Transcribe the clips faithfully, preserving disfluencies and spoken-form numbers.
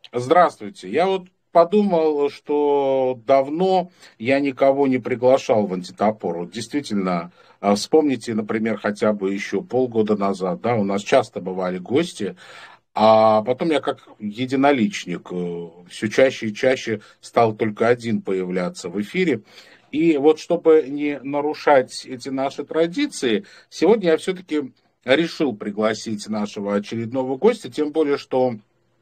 Здравствуйте. Я вот подумал, что давно я никого не приглашал в антитопор. Вот действительно, а, вспомните, например, хотя бы еще полгода назад, да, у нас часто бывали гости, а потом я как единоличник все чаще и чаще стал только один появляться в эфире. И вот чтобы не нарушать эти наши традиции, сегодня я все-таки решил пригласить нашего очередного гостя, тем более, что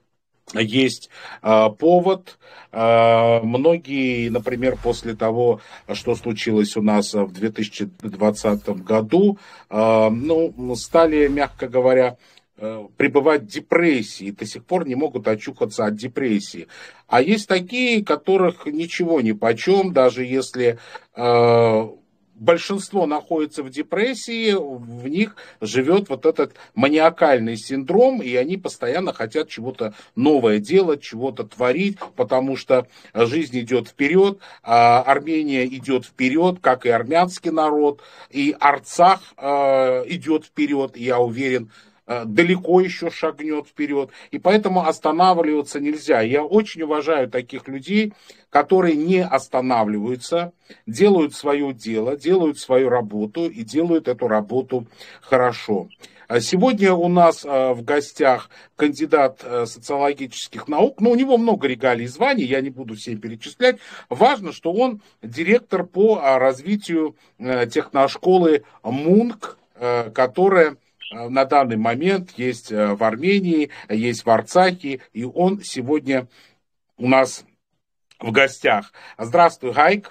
есть э, повод. Э, многие, например, после того, что случилось у нас в две тысячи двадцатом году, э, ну, стали, мягко говоря, э, пребывать в депрессии, до сих пор не могут очухаться от депрессии. А есть такие, которых ничего ни почем, даже если э, большинство находится в депрессии, в них живет вот этот маниакальный синдром, и они постоянно хотят чего-то новое делать, чего-то творить, потому что жизнь идет вперед, а Армения идет вперед, как и армянский народ, и Арцах э, идет вперед, я уверен, э, далеко еще шагнет вперед, и поэтому останавливаться нельзя. Я очень уважаю таких людей, которые не останавливаются, делают свое дело, делают свою работу и делают эту работу хорошо. А Сегодня у нас э, в гостях кандидат э, социологических наук, но у него много регалий и званий, я не буду все перечислять. Важно, что он директор по а, развитию э, техношколы МУНК, э, которая э, на данный момент есть э, в Армении, есть в Арцахе, и он сегодня у нас в гостях. Здравствуй, Гайк.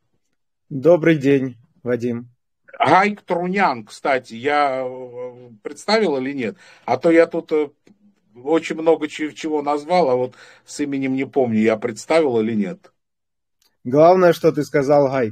Добрый день, Вадим. Гайк Трунян, кстати, я э, представил или нет? А то я тут э, очень много чего назвал, а вот с именем не помню, я представил или нет. Главное, что ты сказал, Гайк.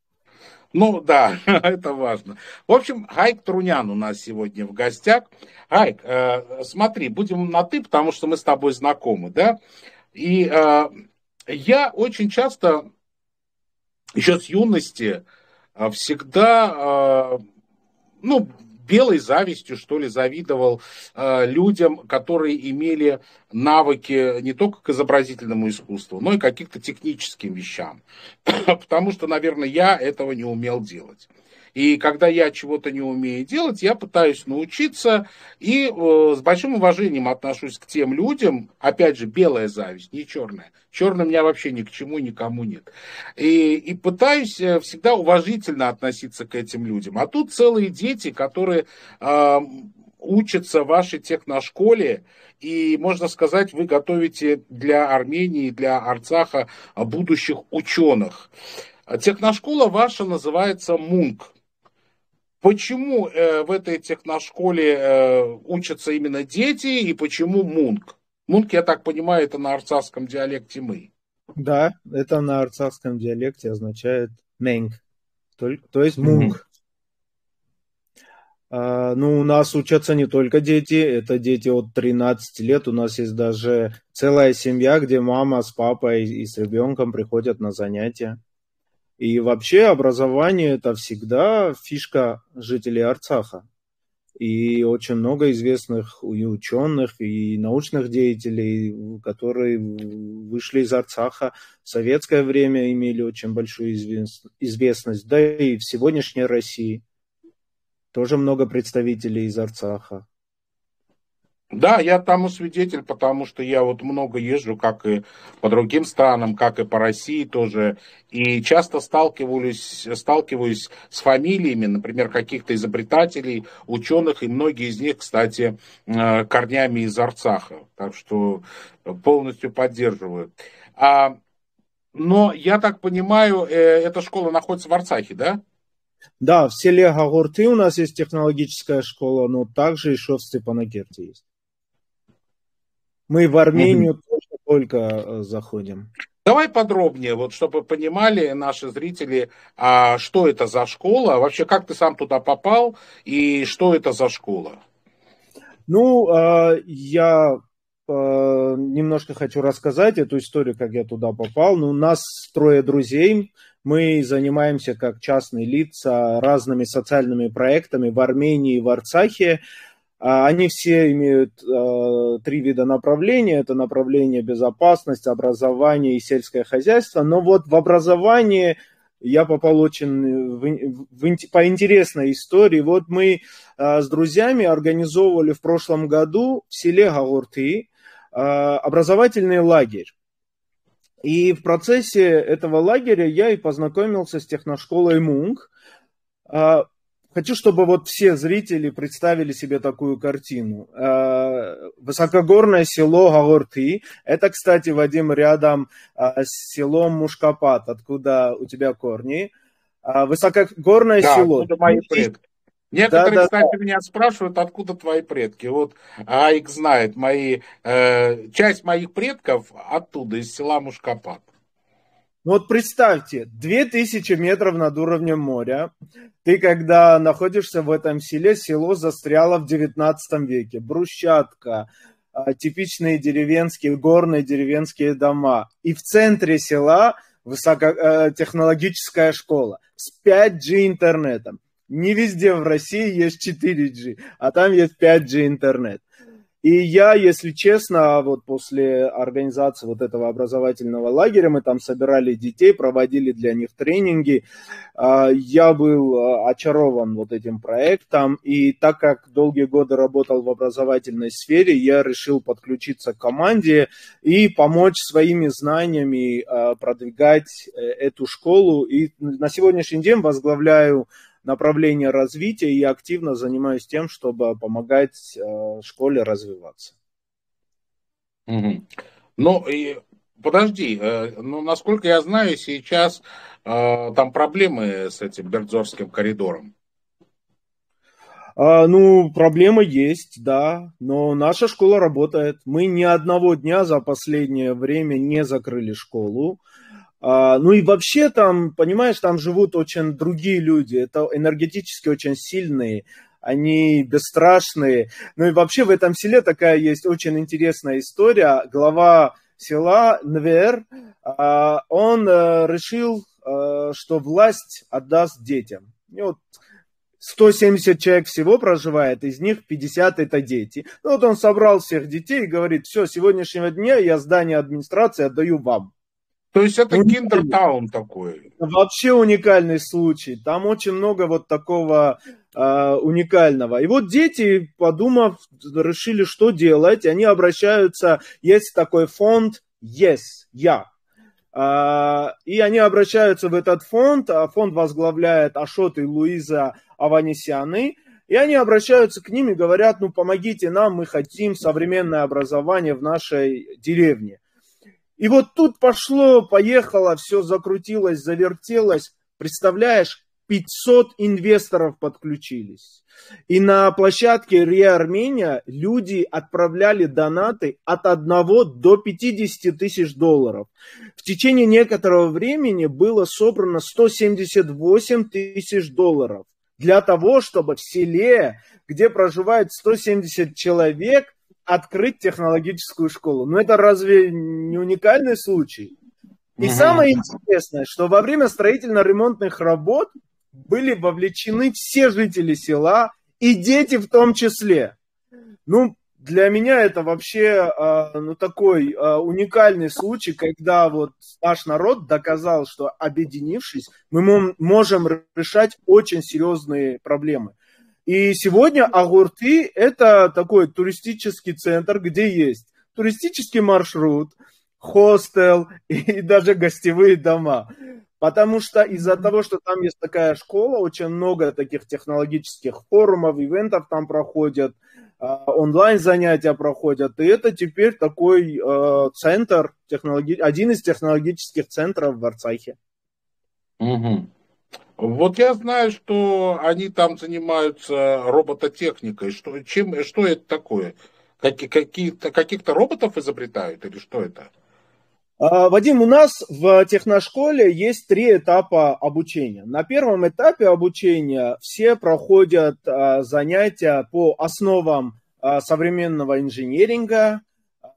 Ну да, это важно. В общем, Гайк Трунян у нас сегодня в гостях. Гайк, э, смотри, будем на «ты», потому что мы с тобой знакомы, да? И э, я очень часто, еще с юности, э, всегда, э, ну, белой завистью, что ли, завидовал э, людям, которые имели навыки не только к изобразительному искусству, но и каким-то техническим вещам. Потому что, наверное, я этого не умел делать. И когда я чего-то не умею делать, я пытаюсь научиться и э, с большим уважением отношусь к тем людям, опять же, белая зависть, не черная. Черная у меня вообще ни к чему, никому нет. И, и пытаюсь э, всегда уважительно относиться к этим людям. А тут целые дети, которые э, учатся в вашей техношколе, и, можно сказать, вы готовите для Армении, для Арцаха будущих ученых. Техношкола ваша называется МУНК. Почему э, в этой техношколе э, учатся именно дети и почему МУНК? МУНК, я так понимаю, это на арцахском диалекте «мы». Да, это на арцахском диалекте означает «менг», то, то есть Мгм. «мунг». А, ну, у нас учатся не только дети, это дети от тринадцати лет. У нас есть даже целая семья, где мама с папой и с ребенком приходят на занятия. И вообще образование – это всегда фишка жителей Арцаха. И очень много известных и ученых, и научных деятелей, которые вышли из Арцаха в советское время, имели очень большую известность. Да и в сегодняшней России тоже много представителей из Арцаха. Да, я тому свидетель, потому что я вот много езжу, как и по другим странам, как и по России тоже, и часто сталкиваюсь, сталкиваюсь с фамилиями, например, каких-то изобретателей, ученых, и многие из них, кстати, э, корнями из Арцаха, так что полностью поддерживаю. А, но я так понимаю, э, эта школа находится в Арцахе, да? Да, в селе Гагурты у нас есть технологическая школа, но также еще в Степанакерте есть. Мы в Мгм. Армению только, только э, заходим. Давай подробнее, вот чтобы понимали наши зрители, а что это за школа, вообще как ты сам туда попал и что это за школа? Ну, э, я э, немножко хочу рассказать эту историю, как я туда попал. Ну, у нас трое друзей. Мы занимаемся как частные лица разными социальными проектами в Армении и в Арцахе. Они все имеют э, три вида направления. Это направление безопасность, образование и сельское хозяйство. Но вот в образовании я попал очень в, в, по интересной истории. Вот мы э, с друзьями организовывали в прошлом году в селе Гагурты э, образовательный лагерь. И в процессе этого лагеря я и познакомился с техношколой МУНК. Хочу, чтобы вот все зрители представили себе такую картину. Высокогорное село Гагурты. Это, кстати, Вадим, рядом с селом Мушкапат, откуда у тебя корни. Высокогорное да, село. Откуда мои предки. Некоторые, да, кстати, да. меня спрашивают, откуда твои предки. Вот Аик знает, мои, э, часть моих предков оттуда, из села Мушкапат. Ну вот представьте, две тысячи метров над уровнем моря. Ты, когда находишься в этом селе, село застряло в девятнадцатом веке. Брусчатка, типичные деревенские, горные деревенские дома. И в центре села высокотехнологическая школа с пять джи интернетом. Не везде в России есть четыре джи, а там есть пять джи интернет. И я, если честно, вот после организации вот этого образовательного лагеря, мы там собирали детей, проводили для них тренинги, я был очарован вот этим проектом. И так как долгие годы работал в образовательной сфере, я решил подключиться к команде и помочь своими знаниями продвигать эту школу. И на сегодняшний день возглавляю направление развития и активно занимаюсь тем, чтобы помогать э, школе развиваться. Угу. Ну, и, подожди, э, ну, насколько я знаю, сейчас э, там проблемы с этим Бердзорским коридором. А, ну, проблемы есть, да, но наша школа работает. Мы ни одного дня за последнее время не закрыли школу. Uh, ну и вообще там, понимаешь, там живут очень другие люди, это энергетически очень сильные, они бесстрашные. Ну и вообще в этом селе такая есть очень интересная история. Глава села Нвер, uh, он uh, решил, uh, что власть отдаст детям. И вот сто семьдесят человек всего проживает, из них пятьдесят это дети. Ну вот он собрал всех детей и говорит: все, с сегодняшнего дня я здание администрации отдаю вам. То есть это киндертаун такой. Вообще уникальный случай. Там очень много вот такого э, уникального. И вот дети, подумав, решили, что делать. Они обращаются, есть такой фонд Yes, я. Э, и они обращаются в этот фонд. А фонд возглавляет Ашот и Луиза Аванесяны. И они обращаются к ним и говорят: ну помогите нам, мы хотим современное образование в нашей деревне. И вот тут пошло, поехало, все закрутилось, завертелось. Представляешь, пятьсот инвесторов подключились. И на площадке РИА Армения люди отправляли донаты от одного до пятидесяти тысяч долларов. В течение некоторого времени было собрано сто семьдесят восемь тысяч долларов. Для того, чтобы в селе, где проживает сто семьдесят человек, открыть технологическую школу. Но это разве не уникальный случай? И угу. Самое интересное, что во время строительно-ремонтных работ были вовлечены все жители села, и дети в том числе. Ну, для меня это вообще ну, такой уникальный случай, когда вот наш народ доказал, что, объединившись, мы можем решать очень серьезные проблемы. И сегодня Агурты – это такой туристический центр, где есть туристический маршрут, хостел и даже гостевые дома. Потому что из-за того, что там есть такая школа, очень много таких технологических форумов, ивентов там проходят, онлайн-занятия проходят. И это теперь такой э, центр, технологи... один из технологических центров в Арцахе. Угу. Вот я знаю, что они там занимаются робототехникой. Что, чем, что это такое? Какие, какие-то, каких-то роботов изобретают или что это? Вадим, у нас в техношколе есть три этапа обучения. На первом этапе обучения все проходят занятия по основам современного инженеринга,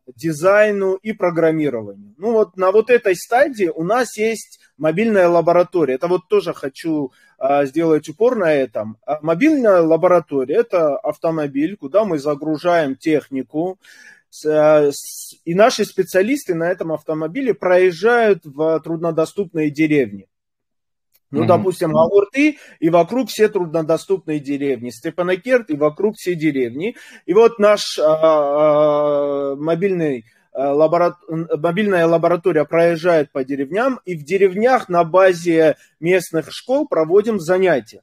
дизайну и программированию. Ну вот на вот этой стадии у нас есть мобильная лаборатория. Это вот тоже хочу а, сделать упор на этом. А мобильная лаборатория – это автомобиль, куда мы загружаем технику, с, с, и наши специалисты на этом автомобиле проезжают в труднодоступные деревни. Ну, mm-hmm. допустим, Агурты, и вокруг все труднодоступные деревни. Степанакерт, и вокруг все деревни. И вот наш а, а, мобильный, а, лабора... мобильная лаборатория проезжает по деревням, и в деревнях на базе местных школ проводим занятия.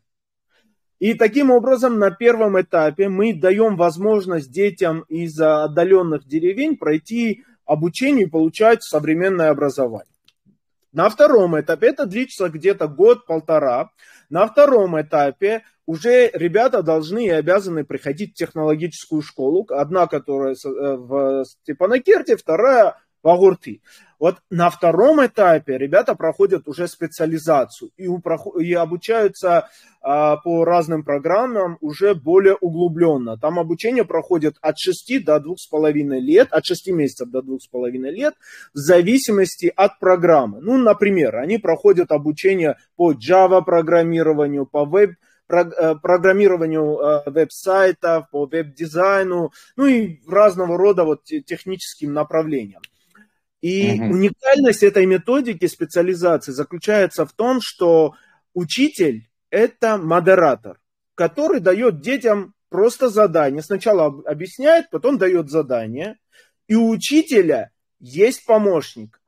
И таким образом на первом этапе мы даем возможность детям из отдаленных деревень пройти обучение и получать современное образование. На втором этапе, это длится где-то год-полтора, на втором этапе уже ребята должны и обязаны приходить в технологическую школу, одна, которая в Степанакерте, вторая в Агурты. Вот на втором этапе ребята проходят уже специализацию и, и обучаются а, по разным программам уже более углубленно. Там обучение проходит от шести до двух с половиной лет, от шести месяцев до двух с половиной лет, в зависимости от программы. Ну, например, они проходят обучение по Java программированию, по веб программированию веб-сайтов, по веб-дизайну, ну и разного рода вот техническим направлениям. И угу. уникальность этой методики специализации заключается в том, что учитель – это модератор, который дает детям просто задание. Сначала объясняет, потом дает задание. И у учителя есть помощник,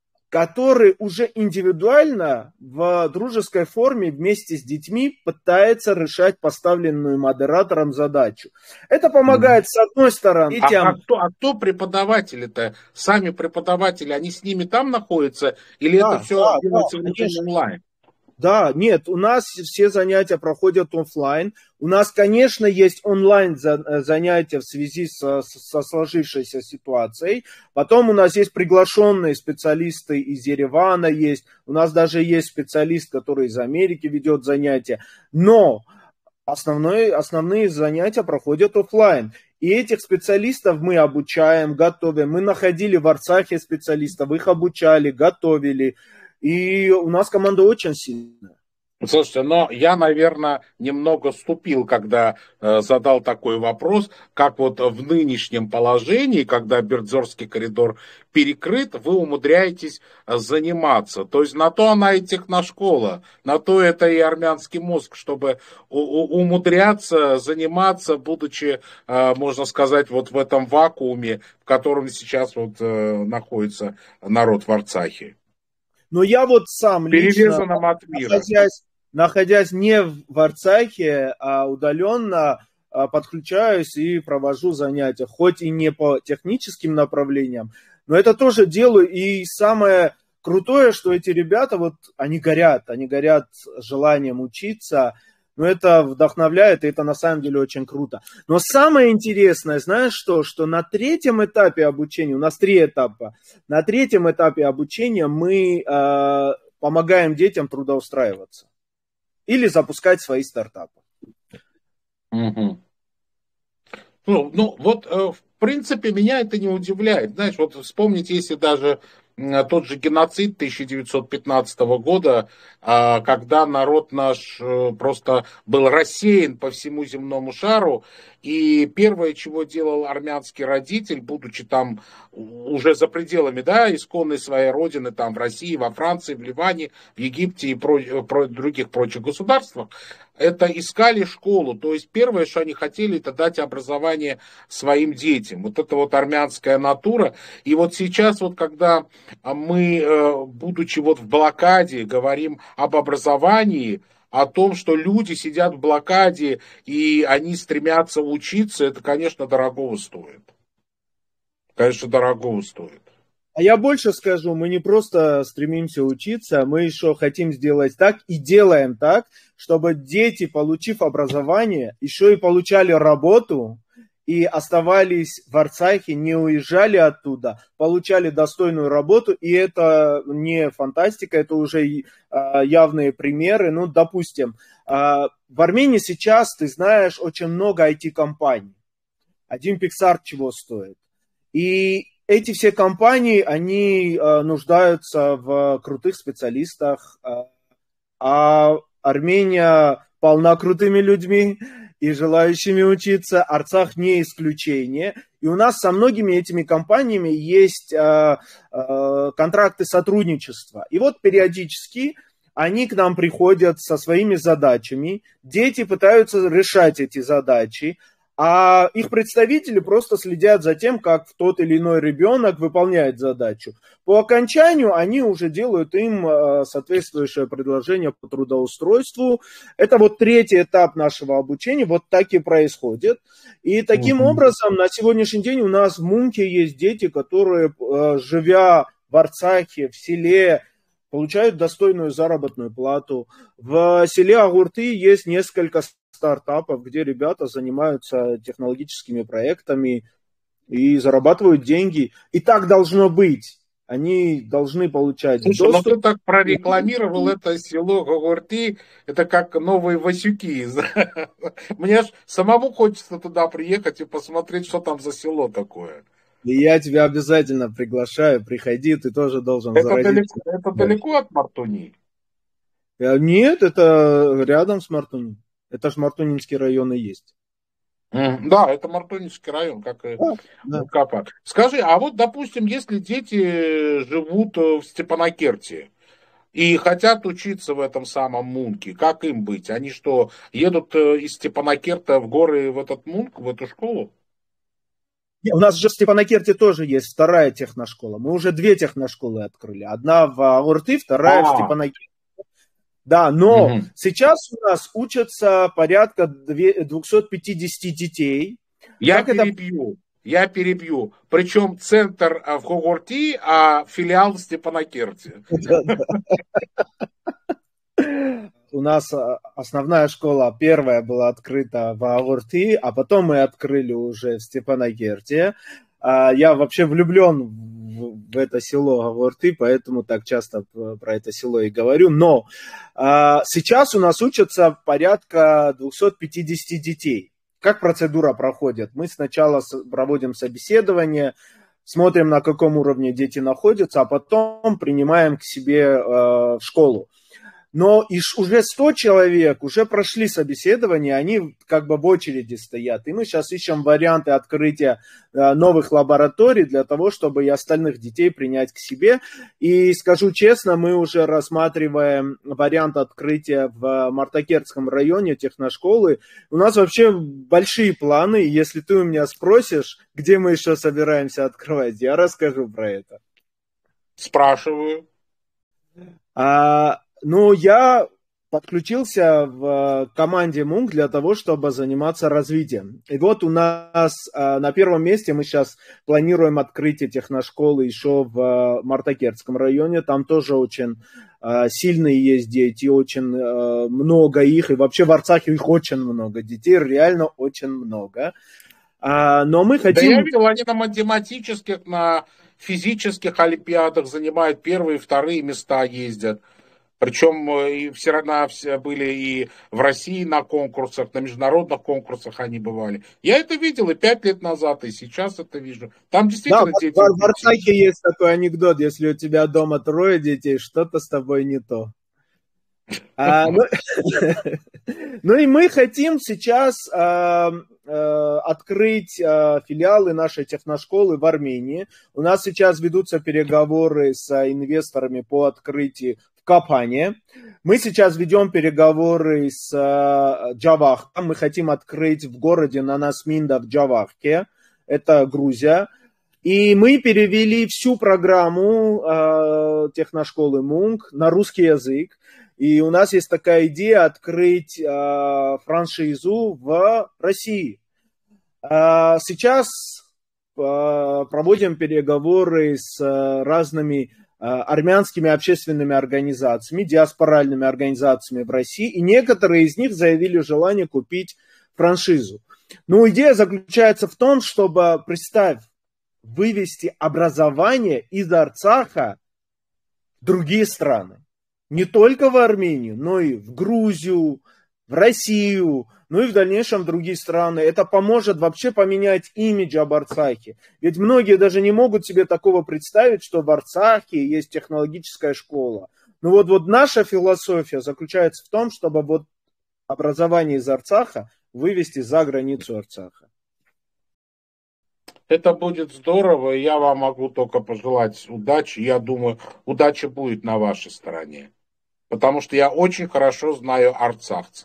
который уже индивидуально в дружеской форме вместе с детьми пытается решать поставленную модератором задачу. Это помогает, с одной стороны, детям... А, а, кто, а кто преподаватели-то? Сами преподаватели, они с ними там находятся? Или да, это все да, делается да, онлайн? Да, нет, у нас все занятия проходят офлайн. У нас, конечно, есть онлайн занятия в связи со, со сложившейся ситуацией. Потом у нас есть приглашенные специалисты из Еревана, есть. У нас даже есть специалист, который из Америки ведет занятия. Но основные, основные занятия проходят офлайн. И этих специалистов мы обучаем, готовим. Мы находили в Арцахе специалистов, их обучали, готовили. И у нас команда очень сильная. Слушайте, но я, наверное, немного ступил, когда э, задал такой вопрос, как вот в нынешнем положении, когда Бердзорский коридор перекрыт, вы умудряетесь заниматься. То есть на то она и техношкола, на то это и армянский мозг, чтобы у- у- умудряться заниматься, будучи, э, можно сказать, вот в этом вакууме, в котором сейчас вот э, находится народ в Арцахе. Но я вот сам лично, от мира. находясь, находясь не в Арцахе, а удаленно, подключаюсь и провожу занятия, хоть и не по техническим направлениям, но это тоже делаю. И самое крутое, что эти ребята, вот они горят, они горят желанием учиться, но это вдохновляет, и это на самом деле очень круто. Но самое интересное, знаешь что, что на третьем этапе обучения, у нас три этапа, на третьем этапе обучения мы э, помогаем детям трудоустраиваться или запускать свои стартапы. Угу. Ну, ну, вот, э, в принципе, меня это не удивляет. Знаешь, вот вспомните, если даже тот же геноцид тысяча девятьсот пятнадцатого года, когда народ наш просто был рассеян по всему земному шару, и первое, чего делал армянский родитель, будучи там уже за пределами, да, исконной своей родины, там в России, во Франции, в Ливане, в Египте и про, про других прочих государствах, это искали школу. То есть первое, что они хотели, это дать образование своим детям. Вот это вот армянская натура. И вот сейчас, вот когда мы, будучи вот в блокаде, говорим об образовании, о том, что люди сидят в блокаде и они стремятся учиться, это, конечно, дорогого стоит. Конечно, дорогого стоит. А я больше скажу, мы не просто стремимся учиться, мы еще хотим сделать так и делаем так, чтобы дети, получив образование, еще и получали работу и оставались в Арцахе, не уезжали оттуда, получали достойную работу, и это не фантастика, это уже явные примеры. Ну, допустим, в Армении сейчас, ты знаешь, очень много ай ти-компаний. Один Pixar чего стоит. И эти все компании, они э, нуждаются в крутых специалистах, э, а Армения полна крутыми людьми и желающими учиться. Арцах не исключение. И у нас со многими этими компаниями есть э, э, контракты сотрудничества. И вот периодически они к нам приходят со своими задачами. Дети пытаются решать эти задачи. А их представители просто следят за тем, как тот или иной ребенок выполняет задачу. По окончанию они уже делают им соответствующее предложение по трудоустройству. Это вот третий этап нашего обучения, вот так и происходит. И таким uh-huh. образом на сегодняшний день у нас в Мунке есть дети, которые, живя в Арцахе, в селе, получают достойную заработную плату. В селе Агурты есть несколько стартапов, где ребята занимаются технологическими проектами и зарабатывают деньги. И так должно быть. Они должны получать Слушай, доступ. но ты так прорекламировал это село Гогурты, это как новые Васюки. Мне ж самому хочется туда приехать и посмотреть, что там за село такое. И я тебя обязательно приглашаю, приходи, ты тоже должен это заразиться. Далеко, это далеко от Мартуни? Нет, это рядом с Мартуни. Это ж Мартунинский район и есть. Mm, да, это Мартунинский район, как и да, Капа. Скажи, а вот, допустим, если дети живут в Степанакерте и хотят учиться в этом самом Мунке, как им быть? Они что, едут из Степанакерта в горы в этот Мунк, в эту школу? У нас же в Степанакерте тоже есть вторая техношкола. Мы уже две техношколы открыли. Одна в Агурты, вторая А-а-а. в Степанакерте. Да, но угу. сейчас у нас учатся порядка двести пятьдесят детей. Я как перебью, это... я перебью. Причем центр в Гогурты, а филиал в Степанакерте. У нас основная школа первая была открыта в Агурты, а потом мы открыли уже в Степанакерте. Я вообще влюблен в это село Агурты, поэтому так часто про это село и говорю. Но сейчас у нас учатся порядка двести пятьдесят детей. Как процедура проходит? Мы сначала проводим собеседование, смотрим, на каком уровне дети находятся, а потом принимаем к себе в школу. Но уже сто человек уже прошли собеседование, они как бы в очереди стоят. И мы сейчас ищем варианты открытия новых лабораторий для того, чтобы и остальных детей принять к себе. И скажу честно, мы уже рассматриваем вариант открытия в Мартакертском районе техношколы. У нас вообще большие планы. Если ты у меня спросишь, где мы еще собираемся открывать, я расскажу про это. Спрашиваю. А... Ну, я подключился в команде Мунк для того, чтобы заниматься развитием. И вот у нас на первом месте мы сейчас планируем открытие техношколы еще в Мартакертском районе. Там тоже очень сильные есть дети, очень много их. И вообще в Арцахе их очень много детей, реально очень много. Но мы хотим... Да я видел, они на математических, на физических олимпиадах занимают первые и вторые места, ездят. Причем и все равно все были и в России на конкурсах, на международных конкурсах они бывали. Я это видел и пять лет назад, и сейчас это вижу. Там действительно да, дети... В Арцахе есть такой анекдот, если у тебя дома трое детей, что-то с тобой не то. А, ну, ну и мы хотим сейчас а, а, открыть а, филиалы нашей техношколы в Армении. У нас сейчас ведутся переговоры с инвесторами по открытию в Капане. Мы сейчас ведем переговоры с а, Джавахом. Мы хотим открыть в городе Нанасминда в Джавахке. Это Грузия. И мы перевели всю программу э, техношколы Мунк на русский язык. И у нас есть такая идея открыть э, франшизу в России. Э, сейчас э, проводим переговоры с э, разными э, армянскими общественными организациями, диаспоральными организациями в России. И некоторые из них заявили желание купить франшизу. Но идея заключается в том, чтобы, представь, вывести образование из Арцаха в другие страны. Не только в Армению, но и в Грузию, в Россию, ну и в дальнейшем в другие страны. Это поможет вообще поменять имидж об Арцахе. Ведь многие даже не могут себе такого представить, что в Арцахе есть технологическая школа. Ну вот, вот наша философия заключается в том, чтобы вот образование из Арцаха вывести за границу Арцаха. Это будет здорово, и я вам могу только пожелать удачи. Я думаю, удача будет на вашей стороне. Потому что я очень хорошо знаю арцахцев.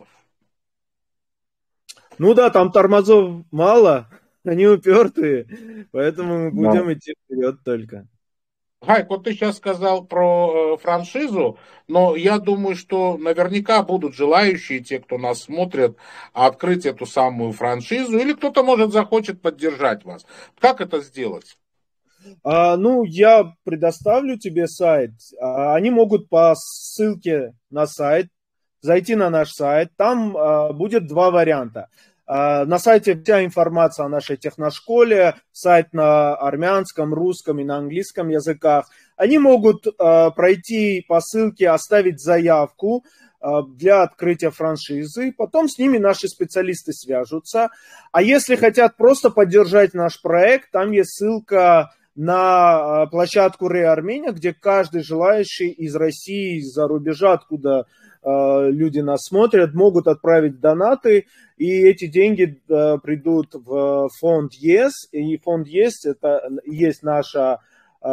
Ну да, там тормозов мало, они упертые, поэтому мы будем да. идти вперед только. Гайк, вот ты сейчас сказал про э, франшизу, но я думаю, что наверняка будут желающие, те, кто нас смотрит, открыть эту самую франшизу, или кто-то, может, захочет поддержать вас. Как это сделать? А, ну, я предоставлю тебе сайт. А, они могут по ссылке на сайт зайти на наш сайт. Там а, будет два варианта. На сайте вся информация о нашей техношколе, сайт на армянском, русском и на английском языках. Они могут э, пройти по ссылке, оставить заявку э, для открытия франшизы. Потом с ними наши специалисты свяжутся. А если хотят просто поддержать наш проект, там есть ссылка на площадку Ре Армения, где каждый желающий из России, из-за рубежа, откуда э, люди нас смотрят, могут отправить донаты. И эти деньги э, придут в фонд ЕС. И фонд ЕС это есть наша, э,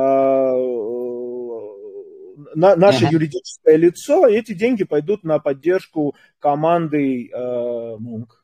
на, наше uh-huh. юридическое лицо. И эти деньги пойдут на поддержку команды э, Мунк.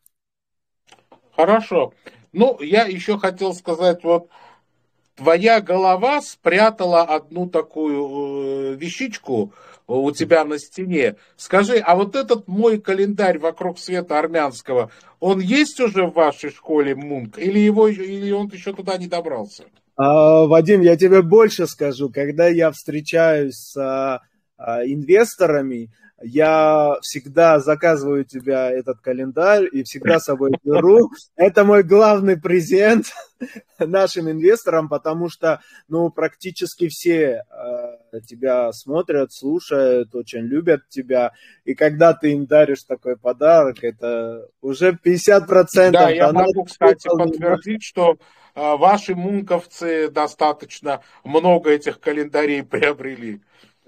Хорошо. Ну, я еще хотел сказать, вот твоя голова спрятала одну такую э, вещичку у тебя на стене. Скажи, а вот этот мой календарь вокруг света армянского, он есть уже в вашей школе Мунк? Или, его, или он еще туда не добрался? А, Вадим, я тебе больше скажу. Когда я встречаюсь с а, а, инвесторами, я всегда заказываю у тебя этот календарь и всегда с собой беру. Это мой главный презент нашим инвесторам, потому что, ну, практически все э, тебя смотрят, слушают, очень любят тебя. И когда ты им даришь такой подарок, это уже пятьдесят процентов. Да, я могу, кстати, подтвердить, что э, ваши мунковцы достаточно много этих календарей приобрели.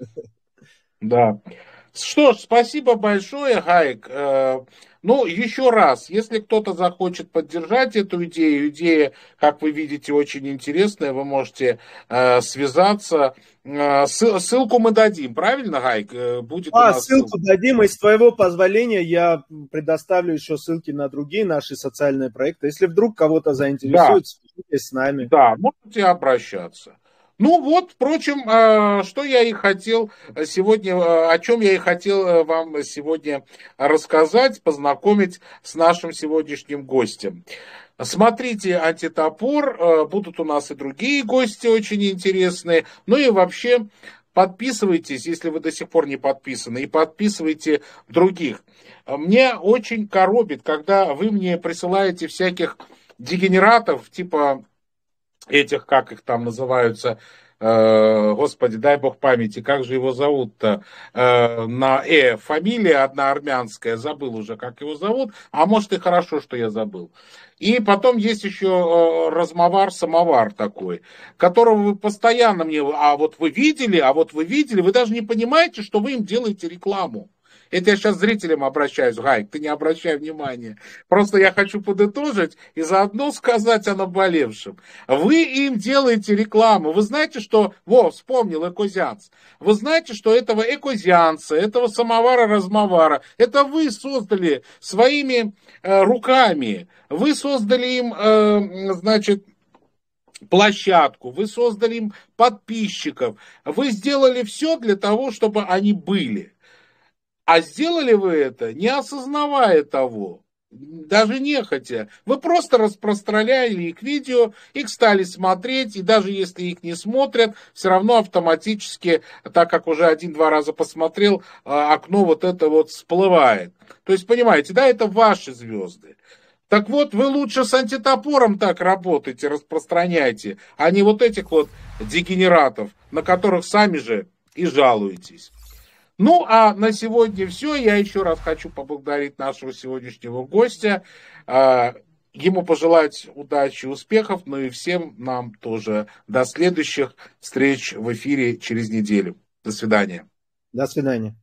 Да. Что ж, спасибо большое, Гайк. Ну, еще раз, если кто-то захочет поддержать эту идею, идея, как вы видите, очень интересная, вы можете связаться. Ссылку мы дадим, правильно, Гайк? Будет а, у нас ссылку ссылка. Дадим, и с твоего позволения я предоставлю еще ссылки на другие наши социальные проекты. Если вдруг кого-то заинтересует, да. Свяжитесь с нами. Да, можете обращаться. Ну вот, впрочем, что я и хотел сегодня, о чем я и хотел вам сегодня рассказать, познакомить с нашим сегодняшним гостем. Смотрите «Антитопор», будут у нас и другие гости очень интересные. Ну и вообще подписывайтесь, если вы до сих пор не подписаны, и подписывайте других. Мне очень коробит, когда вы мне присылаете всяких дегенератов, типа этих, как их там называются, э, господи, дай бог памяти, как же его зовут-то, э, на «э», фамилия одна армянская, забыл уже, как его зовут, а может и хорошо, что я забыл. И потом есть еще э, размовар-самовар такой, которого вы постоянно мне, а вот вы видели, а вот вы видели, вы даже не понимаете, что вы им делаете рекламу. Это я сейчас зрителям обращаюсь, Гайк, ты не обращай внимания. Просто я хочу подытожить и заодно сказать о наболевшем. Вы им делаете рекламу. Вы знаете, что... Во, вспомнил Экозианс. Вы знаете, что этого Экозианса, этого самовара-размовара, это вы создали своими э, руками. Вы создали им, э, значит... площадку, вы создали им подписчиков. Вы сделали все для того, чтобы они были. А сделали вы это, не осознавая того, даже нехотя. Вы просто распространяли их видео, их стали смотреть, и даже если их не смотрят, все равно автоматически, так как уже один-два раза посмотрел, окно вот это вот всплывает. То есть, понимаете, да, это ваши звезды. Так вот, вы лучше с антитопором так работайте, распространяйте, а не вот этих вот дегенератов, на которых сами же и жалуетесь. Ну, а на сегодня все. Я еще раз хочу поблагодарить нашего сегодняшнего гостя. А, ему пожелать удачи, успехов, ну и всем нам тоже. До следующих встреч в эфире через неделю. До свидания. До свидания.